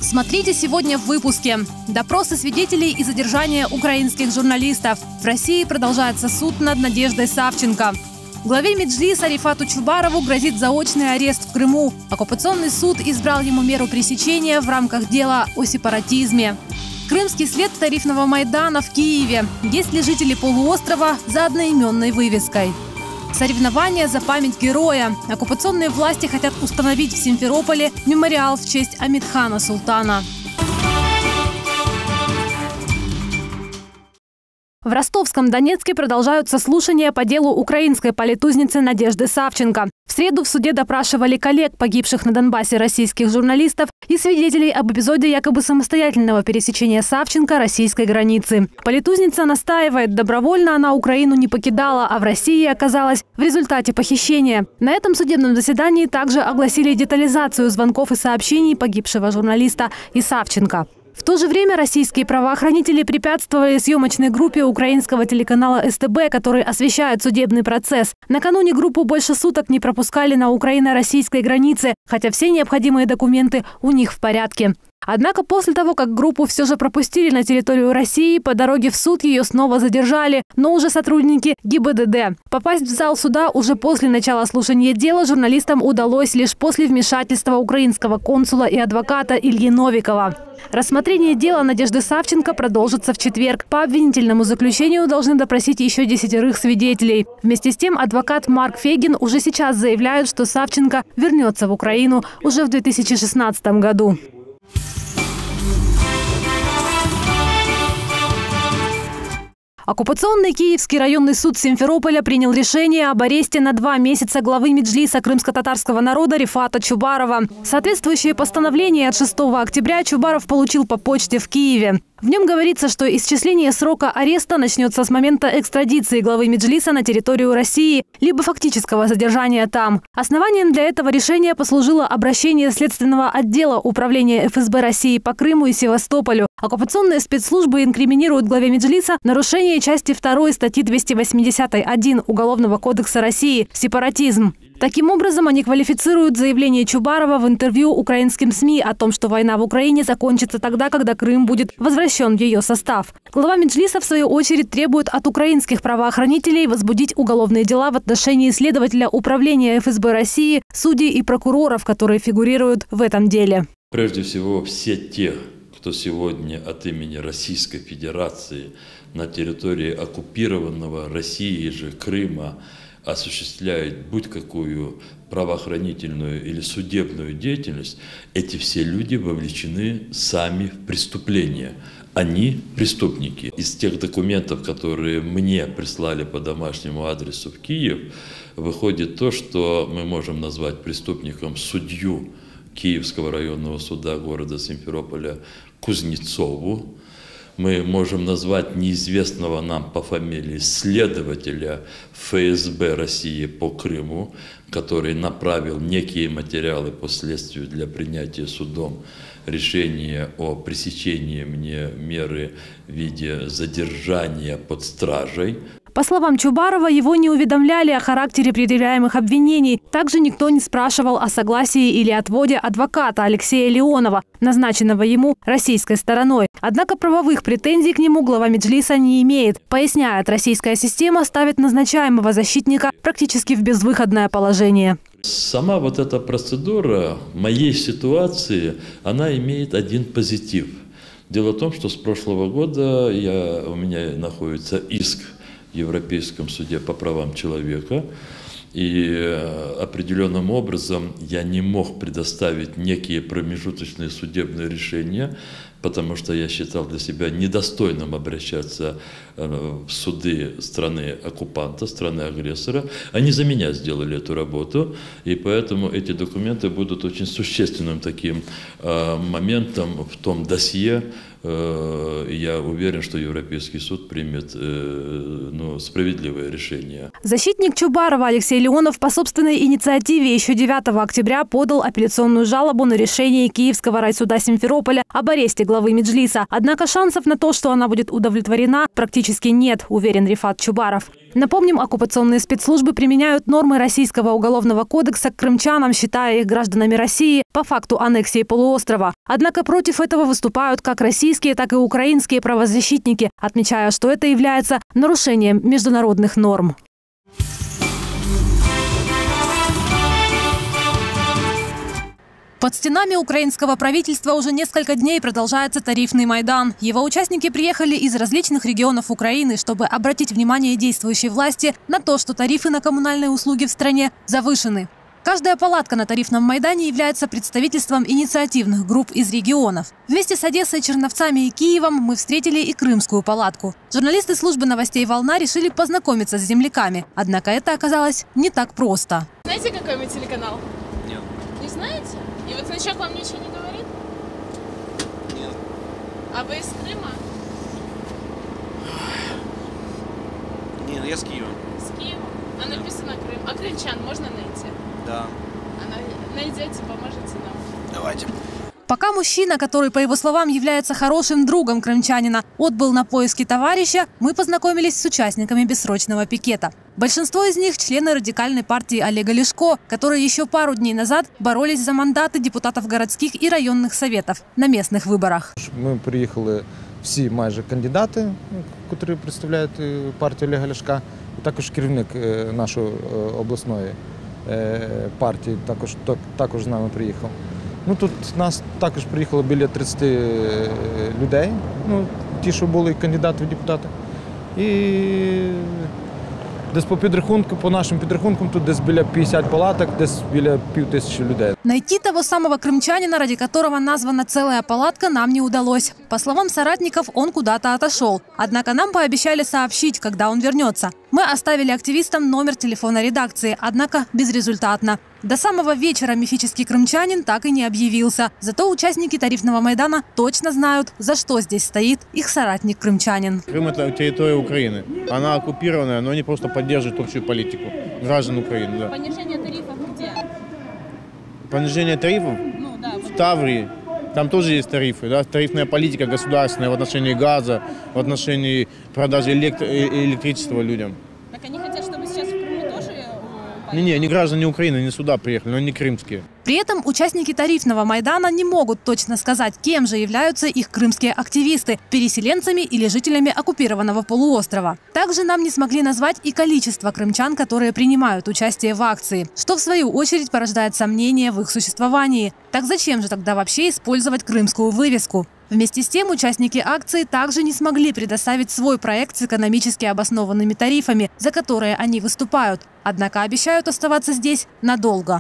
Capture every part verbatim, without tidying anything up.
Смотрите сегодня в выпуске. Допросы свидетелей и задержание украинских журналистов. В России продолжается суд над Надеждой Савченко. Главе Меджлиса Рифату Чубарову грозит заочный арест в Крыму. Оккупационный суд избрал ему меру пресечения в рамках дела о сепаратизме. Крымский след тарифного Майдана в Киеве. Есть ли жители полуострова за одноименной вывеской? Соревнования за память героя. Оккупационные власти хотят установить в Симферополе мемориал в честь Амитхана Султана. В Ростовском Донецке продолжаются слушания по делу украинской политузницы Надежды Савченко. В среду в суде допрашивали коллег, погибших на Донбассе российских журналистов, и свидетелей об эпизоде якобы самостоятельного пересечения Савченко российской границы. Политузница настаивает, добровольно она Украину не покидала, а в России оказалась в результате похищения. На этом судебном заседании также огласили детализацию звонков и сообщений погибшего журналиста и Савченко. В то же время российские правоохранители препятствовали съемочной группе украинского телеканала эс тэ бэ, который освещает судебный процесс. Накануне группу больше суток не пропускали на украино-российской границе, хотя все необходимые документы у них в порядке. Однако после того, как группу все же пропустили на территорию России, по дороге в суд ее снова задержали, но уже сотрудники гэ и бэ дэ дэ. Попасть в зал суда уже после начала слушания дела журналистам удалось лишь после вмешательства украинского консула и адвоката Ильи Новикова. Рассмотрение дела Надежды Савченко продолжится в четверг. По обвинительному заключению должны допросить еще десятерых свидетелей. Вместе с тем адвокат Марк Фегин уже сейчас заявляет, что Савченко вернется в Украину уже в две тысячи шестнадцатом году. Оккупационный Киевский районный суд Симферополя принял решение об аресте на два месяца главы Меджлиса крымско-татарского народа Рифата Чубарова. Соответствующее постановление от шестого октября Чубаров получил по почте в Киеве. В нем говорится, что исчисление срока ареста начнется с момента экстрадиции главы Меджлиса на территорию России, либо фактического задержания там. Основанием для этого решения послужило обращение Следственного отдела Управления эф эс бэ России по Крыму и Севастополю. Оккупационные спецслужбы инкриминируют главе Меджлиса нарушение части второй статьи двести восемьдесят один Уголовного кодекса России «Сепаратизм». Таким образом, они квалифицируют заявление Чубарова в интервью украинским СМИ о том, что война в Украине закончится тогда, когда Крым будет возвращен в ее состав. Глава Меджлиса, в свою очередь, требует от украинских правоохранителей возбудить уголовные дела в отношении следователя Управления эф эс бэ России, судей и прокуроров, которые фигурируют в этом деле. Прежде всего, все те, кто сегодня от имени Российской Федерации на территории оккупированного Россией же Крыма осуществляют будь какую правоохранительную или судебную деятельность, эти все люди вовлечены сами в преступление. Они преступники. Из тех документов, которые мне прислали по домашнему адресу в Киев, выходит то, что мы можем назвать преступником судью Киевского районного суда города Симферополя Кузнецову. Мы можем назвать неизвестного нам по фамилии следователя эф эс бэ России по Крыму, который направил некие материалы по следствию для принятия судом решения о пресечении мне меры в виде задержания под стражей. По словам Чубарова, его не уведомляли о характере предъявляемых обвинений. Также никто не спрашивал о согласии или отводе адвоката Алексея Леонова, назначенного ему российской стороной. Однако правовых претензий к нему глава Меджлиса не имеет. Поясняет, российская система ставит назначаемого защитника практически в безвыходное положение. Сама вот эта процедура в моей ситуации, она имеет один позитив. Дело в том, что с прошлого года я, у меня находится иск в Европейском суде по правам человека, и определенным образом я не мог предоставить некие промежуточные судебные решения, потому что я считал для себя недостойным обращаться в суды страны-оккупанта, страны-агрессора. Они за меня сделали эту работу, и поэтому эти документы будут очень существенным таким моментом в том досье. Я уверен, что Европейский суд примет ну, справедливое решение. Защитник Чубарова Алексей Леонов по собственной инициативе еще девятого октября подал апелляционную жалобу на решение Киевского райсуда Симферополя об аресте главы Меджлиса. Однако шансов на то, что она будет удовлетворена, практически нет, уверен Рифат Чубаров. Напомним, оккупационные спецслужбы применяют нормы Российского уголовного кодекса к крымчанам, считая их гражданами России по факту аннексии полуострова. Однако против этого выступают как российские, так и украинские правозащитники, отмечая, что это является нарушением международных норм. Под стенами украинского правительства уже несколько дней продолжается тарифный Майдан. Его участники приехали из различных регионов Украины, чтобы обратить внимание действующей власти на то, что тарифы на коммунальные услуги в стране завышены. Каждая палатка на тарифном Майдане является представительством инициативных групп из регионов. Вместе с Одессой, Черновцами и Киевом мы встретили и крымскую палатку. Журналисты службы новостей «Волна» решили познакомиться с земляками. Однако это оказалось не так просто. Знаете, какой мы телеканал? Нет. Не знаете? И вот значок вам ничего не говорит? Нет. А вы из Крыма? Нет, я с Киева. С Киева? А написано Крым. А крымчан можно найти? Да. А найдете, поможете нам? Давайте. Пока мужчина, который, по его словам, является хорошим другом крымчанина, отбыл на поиски товарища, мы познакомились с участниками бессрочного пикета. Большинство из них – члены радикальной партии Олега Ляшко, которые еще пару дней назад боролись за мандаты депутатов городских и районных советов на местных выборах. Ми приїхали всі майже кандидати, які представляють партію Олега Ляшка, і також керівник нашої обласної партії також, також з нами приїхав. Ну, тут нас також приїхало біля тридцяти людей, ну, ті, що були кандидати в депутати. І десь по підрахунку, по нашим підрахункам, тут десь біля пятидесяти палаток, десь біля пів тисячі людей. Найти того самого крымчанина, ради которого названа целая палатка, нам не удалось. По словам соратников, он куда-то отошел. Однако нам пообещали сообщить, когда он вернется. Мы оставили активистам номер телефона редакции, однако безрезультатно. До самого вечера мифический крымчанин так и не объявился. Зато участники тарифного Майдана точно знают, за что здесь стоит их соратник-крымчанин. Крым – это территория Украины. Она оккупированная, но они просто поддерживают общую политику граждан Украины. Да. Понижение тарифов где? Понижение тарифов? Ну, да, в Таврии. Там тоже есть тарифы. Да? Тарифная политика государственная в отношении газа, в отношении продажи электро- электричества людям. Так они хотят, чтобы сейчас в Крыму тоже... Не-не, они граждане Украины, не сюда приехали, но они крымские. При этом участники тарифного Майдана не могут точно сказать, кем же являются их крымские активисты – переселенцами или жителями оккупированного полуострова. Также нам не смогли назвать и количество крымчан, которые принимают участие в акции, что в свою очередь порождает сомнения в их существовании. Так зачем же тогда вообще использовать крымскую вывеску? Вместе с тем, участники акции также не смогли предоставить свой проект с экономически обоснованными тарифами, за которые они выступают. Однако обещают оставаться здесь надолго.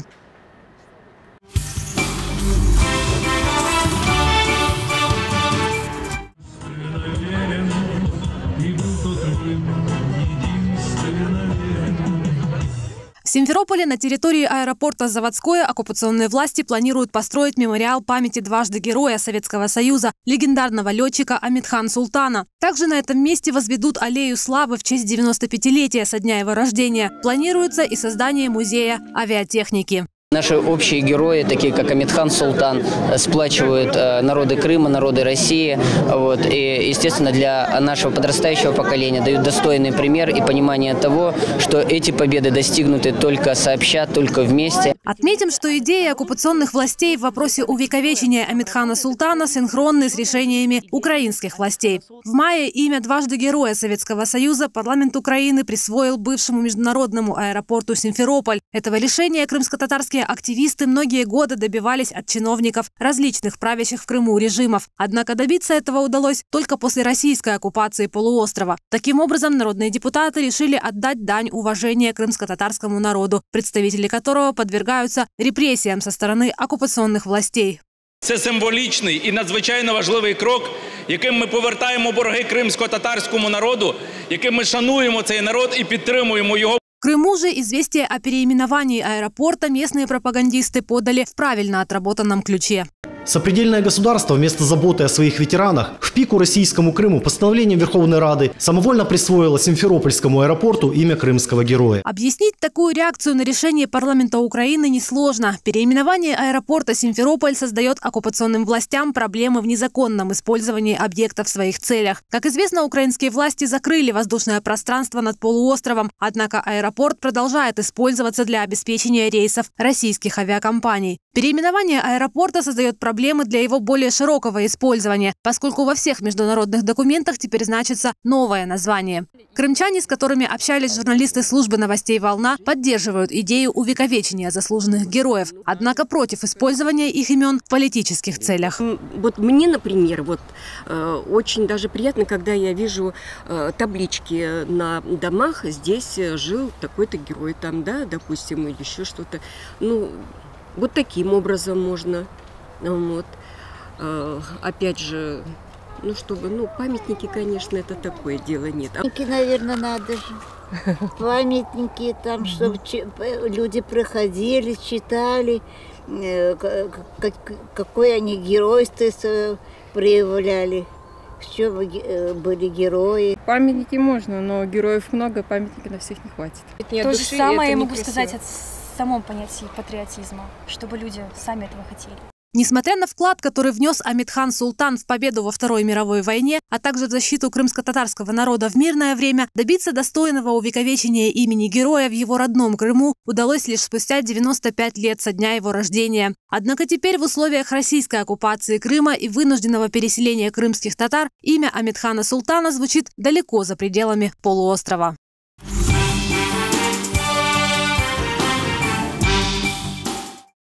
В Симферополе на территории аэропорта Заводское оккупационные власти планируют построить мемориал памяти дважды Героя Советского Союза, легендарного летчика Амитхан Султана. Также на этом месте возведут аллею славы в честь девяностопятилетия со дня его рождения. Планируется и создание музея авиатехники. Наши общие герои, такие как Амитхан Султан, сплачивают народы Крыма, народы России. Вот. И, естественно, для нашего подрастающего поколения дают достойный пример и понимание того, что эти победы достигнуты только сообща, только вместе. Отметим, что идеи оккупационных властей в вопросе увековечения Амитхана Султана синхронны с решениями украинских властей. В мае имя дважды Героя Советского Союза парламент Украины присвоил бывшему международному аэропорту Симферополь. Этого лишения крымско-татарские активисты многие годы добивались от чиновников различных правящих в Крыму режимов. Однако добиться этого удалось только после российской оккупации полуострова. Таким образом, народные депутаты решили отдать дань уважения крымско-татарскому народу, представители которого подвергаются репрессиям со стороны оккупационных властей. Це символічний і надзвичайно важливий крок, яким ми повертаємо борги кримсько-татарському народу, яким ми шануємо цей народ і підтримуємо його. В Крыму же известие о переименовании аэропорта местные пропагандисты подали в правильно отработанном ключе. Сопредельное государство вместо заботы о своих ветеранах в пику российскому Крыму постановлением Верховной Рады самовольно присвоило Симферопольскому аэропорту имя крымского героя. Объяснить такую реакцию на решение парламента Украины несложно. Переименование аэропорта Симферополь создает оккупационным властям проблемы в незаконном использовании объекта в своих целях. Как известно, украинские власти закрыли воздушное пространство над полуостровом, однако аэропорт продолжает использоваться для обеспечения рейсов российских авиакомпаний. Переименование аэропорта создает проблемы для его более широкого использования, поскольку во всех международных документах теперь значится новое название. Крымчане, с которыми общались журналисты службы новостей «Волна», поддерживают идею увековечения заслуженных героев, однако против использования их имен в политических целях. Вот мне, например, вот, э, очень даже приятно, когда я вижу э, таблички на домах, здесь жил такой-то герой, там, да, допустим, или еще что-то. Ну, вот таким образом можно. Вот. Э, опять же, ну, чтобы, ну, памятники, конечно, это такое дело нет. Памятники, наверное, надо же. Памятники там, чтобы люди проходили, читали, какое они геройство проявляли, в чем были герои. Памятники можно, но героев много, памятники на всех не хватит. То же самое я могу сказать о самом понятии патриотизма, чтобы люди сами этого хотели. Несмотря на вклад, который внес Амитхан Султан в победу во Второй мировой войне, а также в защиту крымско-татарского народа в мирное время, добиться достойного увековечения имени героя в его родном Крыму удалось лишь спустя девяносто пять лет со дня его рождения. Однако теперь в условиях российской оккупации Крыма и вынужденного переселения крымских татар имя Амитхана Султана звучит далеко за пределами полуострова.